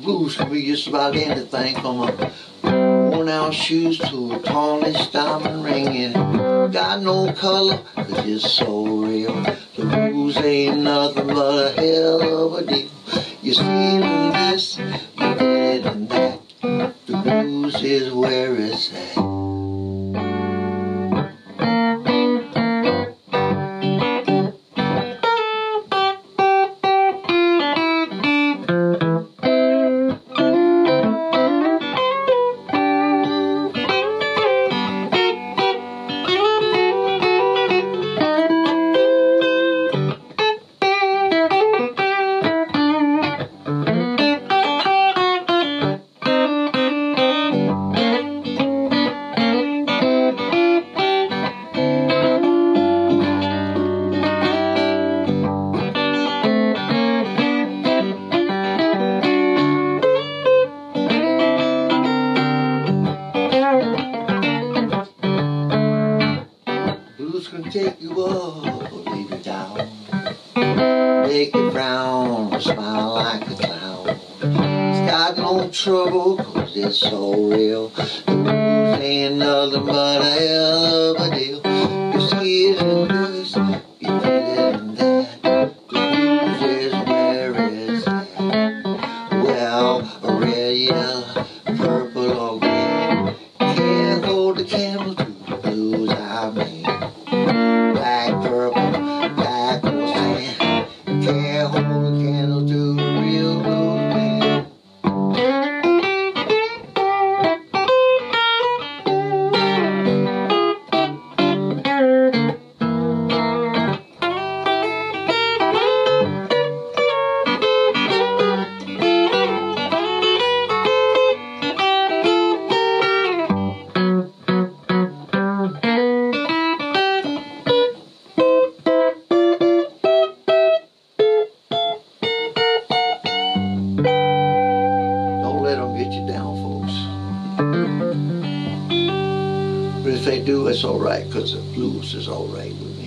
blues can be just about anything from a worn-out shoes to a tarnished diamond ring. And it got no color, 'cause it's so real. The blues ain't nothing but a hell of a deal. You see it in this, you get it in that. The blues is where it's at. Blues can take you up or leave you down, make you frown or smile like a clown. It's got no trouble 'cause it's so real. The blues ain't nothing but a hell of a deal. You see it in this, you feel it in that. The blues is where it's at. Well, red, yellow, purple or green, can't hold the candle to the blues I mean. Black, purple, black or sand, can't hold a candle to a real blues man. Don't let them get you down, folks. But if they do, it's alright, 'cause the blues is alright with me.